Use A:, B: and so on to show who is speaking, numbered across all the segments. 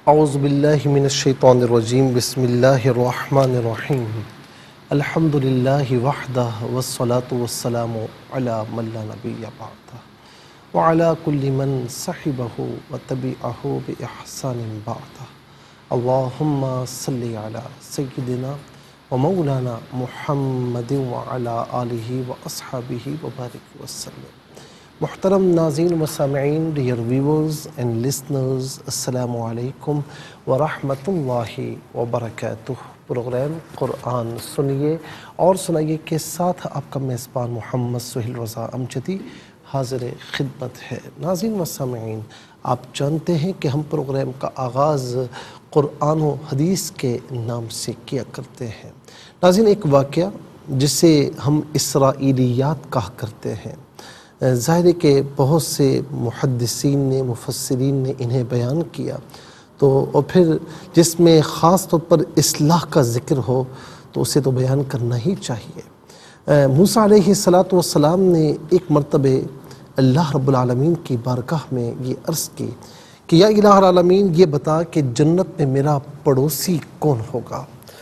A: اعوذ باللہ من الشیطان الرجیم بسم اللہ الرحمن الرحیم الحمدللہ وحدہ والصلاة والسلام علی من لا نبی بعدہ وعلی کل من صحبہ وتبعہ بإحسان بعدہ اللہم صلی علی سیدنا ومولانا محمد وعلی آلہ واصحابہ وبارک وسلم۔ محترم ناظرین و سامعین، ڈیئر ویورز اینڈ لسنرز، السلام علیکم ورحمۃ اللہ وبرکاتہ۔ پروگرام قرآن سنیے اور سنائیے کے ساتھ آپ کا میزبان محمد سہیل رضا امجدی حاضر خدمت ہے۔ ناظرین و سامعین، آپ جانتے ہیں کہ ہم پروگرام کا آغاز قرآن و حدیث کے نام سے کیا کرتے ہیں۔ ناظرین، ایک واقعہ جسے ہم اسرائیلیات کہا کرتے ہیں، ظاہر ہے کہ بہت سے محدثین نے، مفسرین نے انہیں بیان کیا، تو اور پھر جس میں خاص طور پر اصلاح کا ذکر ہو تو اسے تو بیان کرنا ہی چاہیے۔ موسیٰ علیہ السلام نے ایک مرتبہ اللہ رب العالمین کی بارگاہ میں یہ عرض کی کہ یا الہ العالمین، یہ بتا کہ جنت میں میرا پڑوسی کون ہوگا؟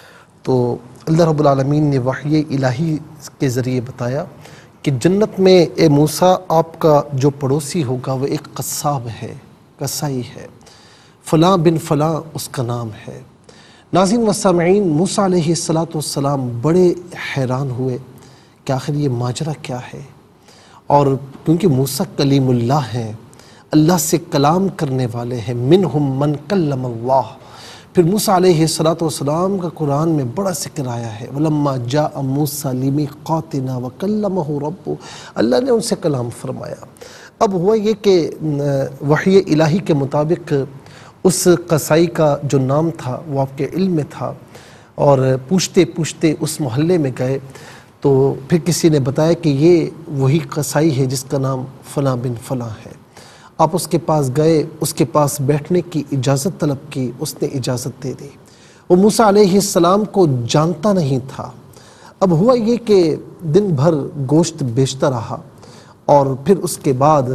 A: تو اللہ رب العالمین نے وحی الہی کے ذریعے بتایا کہ جنت میں اے موسیٰ، آپ کا جو پڑوسی ہوگا وہ ایک قصاب ہے، قصائی ہے، فلاں بن فلاں اس کا نام ہے۔ ناظرین و سامعین، موسیٰ علیہ السلام بڑے حیران ہوئے کہ آخر یہ ماجرا کیا ہے، اور کیونکہ موسیٰ کلیم اللہ ہیں، اللہ سے کلام کرنے والے ہیں، منہم من کلم اللہ۔ پھر موسیٰ علیہ السلام کا قرآن میں بڑا ذکر آیا ہے، وَلَمَّا جَاءَ مُوسَىٰ لِمِيقَاتِنَا وَكَلَّمَهُ رَبُّهُ، اللہ نے ان سے کلام فرمایا۔ اب ہوا یہ کہ وحی الہی کے مطابق اس قصائی کا جو نام تھا وہ آپ کے علم میں تھا، اور پوچھتے پوچھتے اس محلے میں گئے تو پھر کسی نے بتایا کہ یہ وہی قصائی ہے جس کا نام فلاں بن فلاں ہے۔ آپ اس کے پاس گئے، اس کے پاس بیٹھنے کی اجازت طلب کی، اس نے اجازت دے دی۔ وہ موسیٰ علیہ السلام کو جانتا نہیں تھا۔ اب ہوا یہ کہ دن بھر گوشت بیچتا رہا، اور پھر اس کے بعد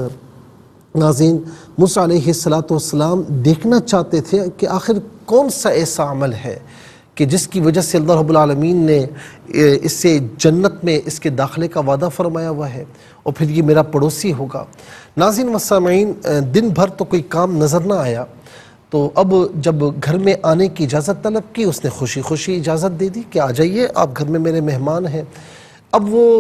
A: ناظرین موسیٰ علیہ السلام دیکھنا چاہتے تھے کہ آخر کون سا ایسا عمل ہے کہ جس کی وجہ سے اللہ رب العالمین نے اس سے جنت میں اس کے داخلے کا وعدہ فرمایا ہوا ہے، اور پھر یہ میرا پڑوسی ہوگا۔ ناظرین و سامعین، دن بھر تو کوئی کام نظر نہ آیا، تو اب جب گھر میں آنے کی اجازت طلب کی، اس نے خوشی خوشی اجازت دے دی کہ آ جائیے، آپ گھر میں میرے مہمان ہیں۔ اب وہ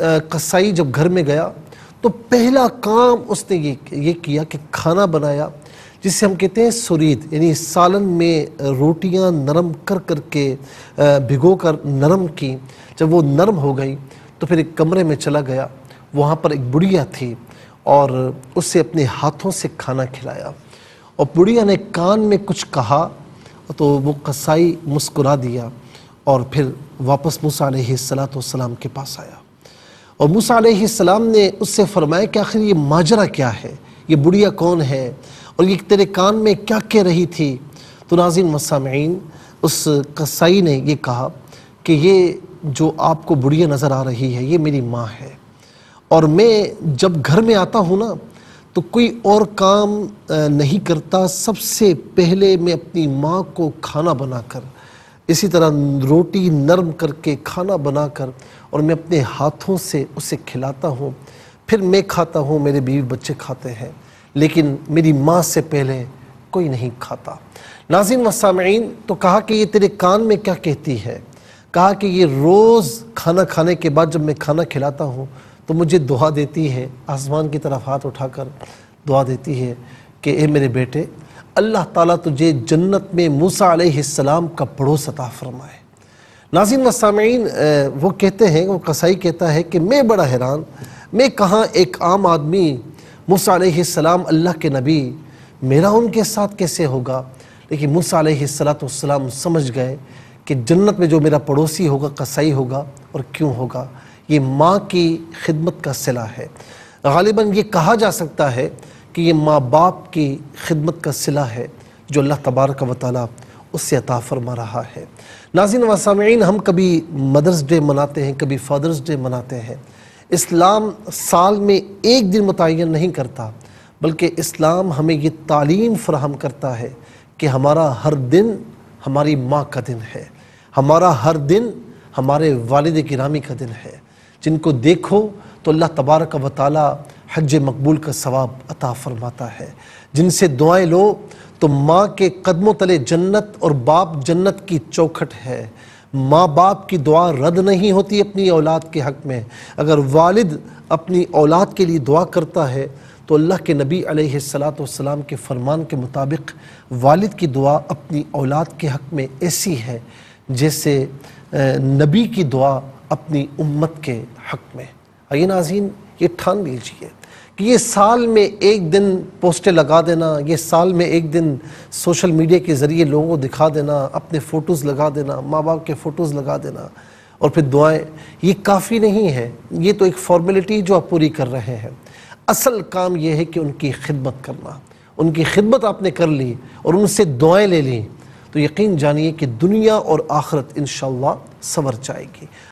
A: قصائی جب گھر میں گیا تو پہلا کام اس نے یہ کیا کہ کھانا بنایا، جسے ہم کہتے ہیں سرید، یعنی سالن میں روٹیاں نرم کر کر کے بھگو کر نرم کی۔ جب وہ نرم ہو گئی تو پھر ایک کمرے میں چلا گیا، وہاں پر ایک بڑھیا تھی، اور اس سے اپنے ہاتھوں سے کھانا کھلایا، اور بڑھیا نے کان میں کچھ کہا تو وہ قصائی مسکرا دیا، اور پھر واپس موسیٰ علیہ السلام کے پاس آیا، اور موسیٰ علیہ السلام نے اس سے فرمایا کہ آخر یہ ماجرا کیا ہے، یہ بڑھیا کون ہے، اور یہ تیرے کان میں کیا کہہ رہی تھی؟ تو ناظرین و سامعین، اس قصائی نے یہ کہا کہ یہ جو آپ کو بڑھیا نظر آ رہی ہے یہ میری ماں ہے، اور میں جب گھر میں آتا ہوں نا تو کوئی اور کام نہیں کرتا، سب سے پہلے میں اپنی ماں کو کھانا بنا کر، اسی طرح روٹی نرم کر کے کھانا بنا کر، اور میں اپنے ہاتھوں سے اسے کھلاتا ہوں، پھر میں کھاتا ہوں، میرے بیوی بچے کھاتے ہیں، لیکن میری ماں سے پہلے کوئی نہیں کھاتا۔ ناظرین و سامعین، تو کہا کہ یہ تیرے کان میں کیا کہتی ہے؟ کہا کہ یہ روز کھانا کھانے کے بعد جب میں کھانا کھلاتا ہوں تو مجھے دعا دیتی ہے، آسمان کی طرف ہاتھ اٹھا کر دعا دیتی ہے کہ اے میرے بیٹے، اللہ تعالیٰ تجھے جنت میں موسیٰ علیہ السلام کا پڑوس عطا فرمائے۔ ناظرین و سامعین، وہ کہتے ہیں، وہ قصائی کہتا ہے کہ میں بڑا حیران، میں کہاں ایک عام آدمی، موسیٰ علیہ السلام اللہ کے نبی، میرا ان کے ساتھ کیسے ہوگا؟ لیکن موسیٰ علیہ السلام سمجھ گئے کہ جنت میں جو میرا پڑوسی ہوگا قصائی ہوگا، اور کیوں ہوگا؟ یہ ماں کی خدمت کا صلہ ہے۔ غالباً یہ کہا جا سکتا ہے کہ یہ ماں باپ کی خدمت کا صلہ ہے جو اللہ تبارک و تعالیٰ اس سے عطا فرما رہا ہے۔ ناظرین و سامعین، ہم کبھی مدرس ڈے مناتے ہیں، کبھی فادرس ڈے مناتے ہیں۔ اسلام سال میں ایک دن متعین نہیں کرتا، بلکہ اسلام ہمیں یہ تعلیم فراہم کرتا ہے کہ ہمارا ہر دن ہماری ماں کا دن ہے، ہمارا ہر دن ہمارے والد گرامی کا دن ہے، جن کو دیکھو تو اللہ تبارک و تعالی حج مقبول کا ثواب عطا فرماتا ہے، جن سے دعائیں لو تو ماں کے قدموں تلے جنت اور باپ جنت کی چوکھٹ ہے۔ ماں باپ کی دعا رد نہیں ہوتی اپنی اولاد کے حق میں۔ اگر والد اپنی اولاد کے لیے دعا کرتا ہے تو اللہ کے نبی علیہ السلام کے فرمان کے مطابق والد کی دعا اپنی اولاد کے حق میں ایسی ہے جیسے نبی کی دعا اپنی امت کے حق میں۔ آئیے ناظرین، یہ ٹھان لیجیے کہ یہ سال میں ایک دن پوسٹیں لگا دینا، یہ سال میں ایک دن سوشل میڈیا کے ذریعے لوگوں کو دکھا دینا، اپنے فوٹوز لگا دینا، ماں باپ کے فوٹوز لگا دینا اور پھر دعائیں، یہ کافی نہیں ہے۔ یہ تو ایک فارمیلٹی جو آپ پوری کر رہے ہیں۔ اصل کام یہ ہے کہ ان کی خدمت کرنا۔ ان کی خدمت آپ نے کر لی اور ان سے دعائیں لے لیں تو یقین جانیے کہ دنیا اور آخرت انشاءاللہ سنور جائے گی۔